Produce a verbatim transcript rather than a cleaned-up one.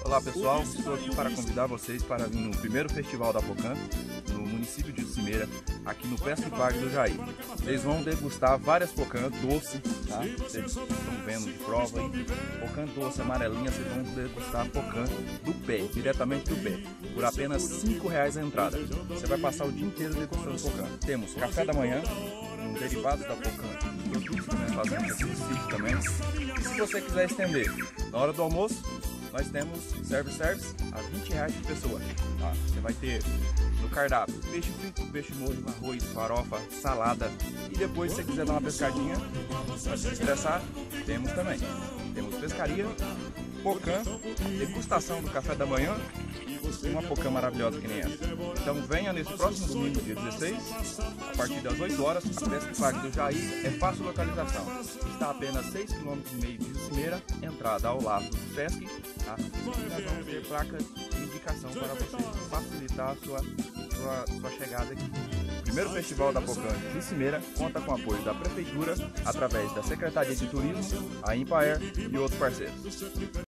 Olá pessoal, estou aqui para convidar vocês para vir no primeiro festival da Pocan, no município de Cimeira, aqui no Pesca e Pague do Jair. Vocês vão degustar várias Pocan doce, tá? Vocês estão vendo de prova aí, Pocan doce amarelinha, vocês vão degustar Pocan do pé, diretamente do pé, por apenas cinco reais a entrada. Você vai passar o dia inteiro degustando Pocan. Temos café da manhã, um derivado da Pocan, produtos que nós fazemos aqui no sítio também. E se você quiser estender, na hora do almoço, nós temos service-service a vinte reais por pessoa. Tá? Você vai ter no cardápio peixe frito, peixe molho, arroz, farofa, salada. E depois, se você quiser dar uma pescadinha, para se estressar, temos também. Temos pescaria, Pocan, degustação do café da manhã e uma Pocan maravilhosa que nem essa. Então venha nesse próximo domingo, dia dezesseis, a partir das oito horas, a Pesca e Pague do Jair. É fácil localização. Está a apenas seis quilômetros e meio de Cimeira, entrada ao lado do Sesc. Tá? E nós vamos ter placas de indicação para você facilitar a sua, sua, sua chegada aqui. O primeiro festival da Pocan de Cimeira conta com o apoio da Prefeitura, através da Secretaria de Turismo, a Impaer e outros parceiros.